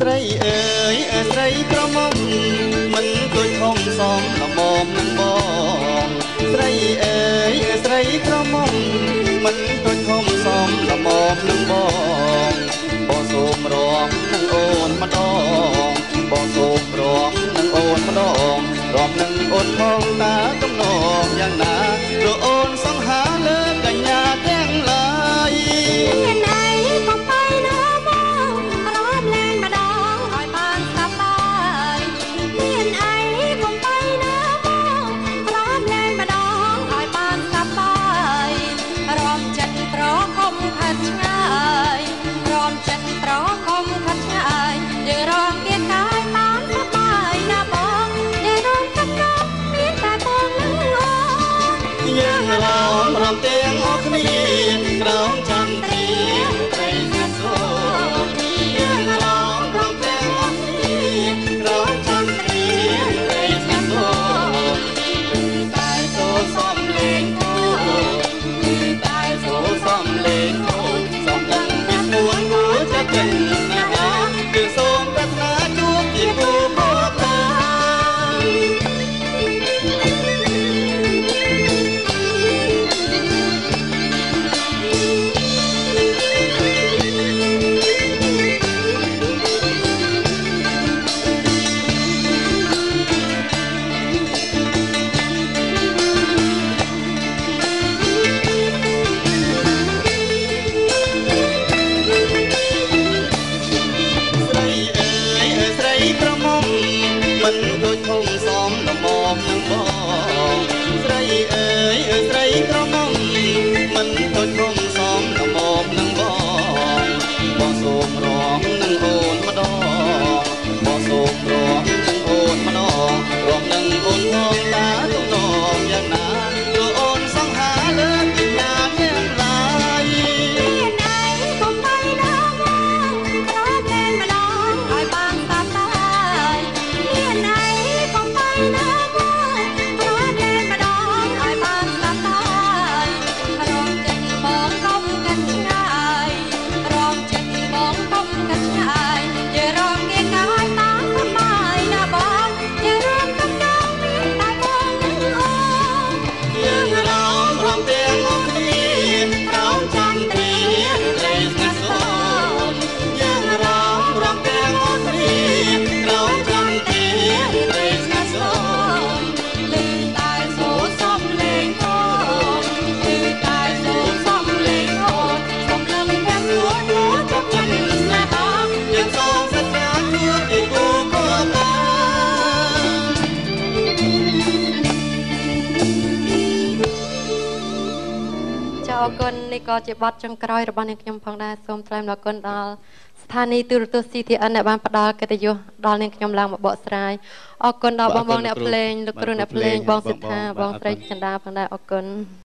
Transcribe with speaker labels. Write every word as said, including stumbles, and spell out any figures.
Speaker 1: ស្រីអើយស្រីក្រមុំមិនដូចធំសំល្មមនឹងបងស្រីអើយស្រីក្រមុំមិនដូចធំសំល្មមនឹងបងបងសូមរំនឹងអូនម្ដងបងសូមរំនឹងអូនម្ដងរំនឹងអូនផងតាកំណងយ៉ាងណាព្រោះអូនសង្ហាលើកញ្ញាទាំងឡាយមានអីក៏ไปណាបងរំលែងម្ដងឲ្យបានសប្បាយមានអីក៏ไปណាបងរំលែងម្ដងឲ្យបានសប្បាយរំចិត្តប្រគំខិតឆ្ងាយរំចិត្តប្រគំខិតឆ្ងាយយើងរំគៀតកាយបានសប្បាយណាបងយើងរំកំណត់មានតែបងនឹងអូនយើងរំរំទាំងអស់គ្នាក្រោមចន្ទ្រាព្រៃសសោយើងរំរំទាំងអស់គ្នាក្រោមចន្ទ្រាព្រៃសសោតែសូសំលេងអូតែសូសំលេងអូសំដឹងពីពួនគួរจะเป็นណាគឺសូមប្រាថ្នាជួបជាគូបបតាមិនដូចធំសំល្មមនឹងបងស្រីអើយស្រីក្រមុំមិនដូចធំសំល្មមនឹងបងបងសូមរំនឹងអូនម្ដងបងសូមរំនឹងអូនម្ដងរំនឹងអូនផងតាទំនងយ៉ាងណាព្រោះអូនសង្ហាលើកញ្ញាទាំងឡាយមានអីក៏ไปណាបងរំលែងម្ដងឲ្យបានសប្បាយមានអីក៏ไปណាបងរំលែងម្ដងឲ្យបានសប្បាយរំចិត្តបងកុំកាត់ឆ្ងាយរំចិត្តបងកុំកាត់ឆ្ងាយយើងរំគេកាយតាមសប្បាយណាបងយើងរំកំដងមានតែបងនឹងអូនយើងរំរំទាំងអស់គ្នាក្រោមចន្ទ្រាព្រៃសសោយើងរំរំទាំងអស់គ្នាក្រោមចន្ទ្រាព្រៃសសោលឺតែសូរសំលេងអូនលឺតែសូរសំលេងអូនសំឡឹងទាំងនួននួនចុកចិត្តស្នេហាយើងសូមសច្ចាជួបជាគូបបតាចាអរគុណនេះក៏ជាបទចុងក្រោយរបស់នាងខ្ញុំផងដែរសូមថ្លែងអរគុណដល់ស្ថានីយ៍ទូរទស្សន៍ ซี ที เอ็น ដែលបានផ្ដល់កិត្តិយសដល់នាងខ្ញុំឡើងមកបកស្រាយអរគុណដល់បងបងអ្នកភ្លេងលោកគ្រូអ្នកភ្លេងបងសិដ្ឋាបងស្រីចិន្តាផងដែរអរគុណ